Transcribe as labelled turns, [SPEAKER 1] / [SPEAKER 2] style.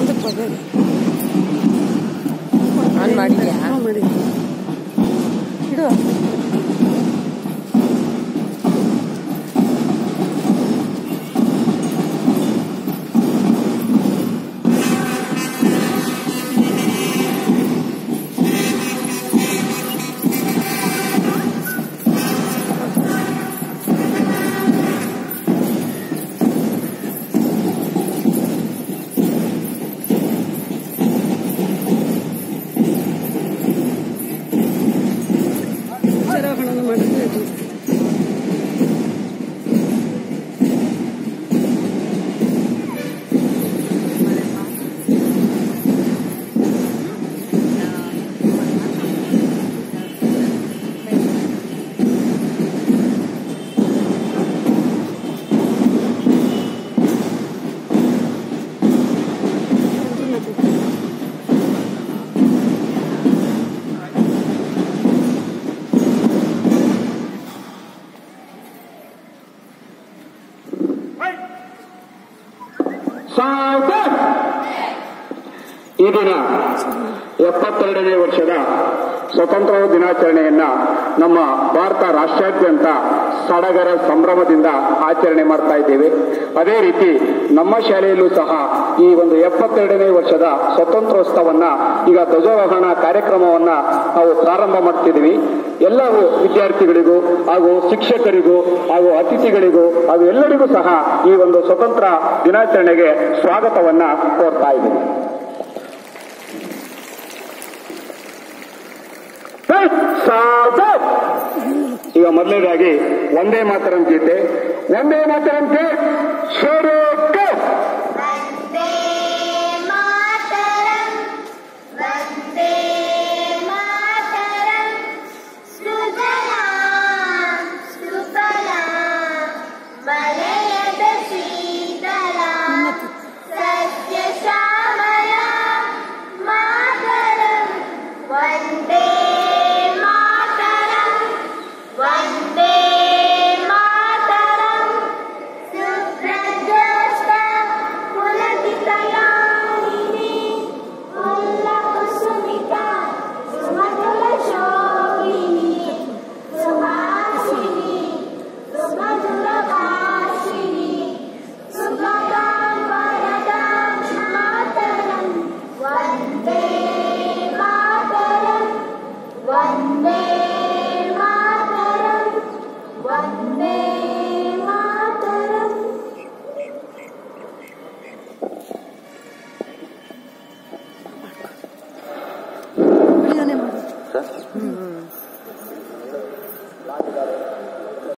[SPEAKER 1] On ಮಾಡಿದ್ಯಾ? ಇಡು.
[SPEAKER 2] ಈ ದಿನ 72ನೇ ವರ್ಷದ ಸ್ವತಂತ್ರ ದಿನಾಚರಣೆಯನ್ನ ನಮ್ಮ ಭಾರತ ರಾಷ್ಟ್ರಾದ್ಯಂತ ಸಡಗರ ಸಂಭ್ರಮದಿಂದ ಆಚರಣೆ ಮಾಡ್ತಾ ಇದ್ದೇವೆ. ಅದೇ ರೀತಿ ನಮ್ಮ ಶಾಲೆಯಲ್ಲೂ ಸಹ ಈ ಒಂದು 72ನೇ ವರ್ಷದ ಸ್ವತಂತ್ರೋತ್ಸವನ್ನ ಈಗ ಧ್ವಜಾರೋಹಣ ಕಾರ್ಯಕ್ರಮವನ್ನ ನಾವು ಪ್ರಾರಂಭ ಮಾಡ್ತಿದ್ದೀವಿ. ಎಲ್ಲರೂ ವಿದ್ಯಾರ್ಥಿಗಳಿಗೂ ಹಾಗೂ ಶಿಕ್ಷಕರಿಗೂ ಹಾಗೂ ಅತಿಥಿಗಳಿಗೂ ಹಾಗೂ ಎಲ್ಲರಿಗೂ ಸಹ ಈ ಒಂದು ಸ್ವತಂತ್ರ ದಿನಾಚರಣೆಗೆ ಸ್ವಾಗತವನ್ನ ಕೋರ್ತಾ ಇದ್ದೀವಿ. ಈಗ ಮೊದಲನೇದಾಗಿ ವಂದೇ ಮಾತರಂ ಗೀತೆ. ವಂದೇ ಮಾತರಂ ಕೆ ಶುರು.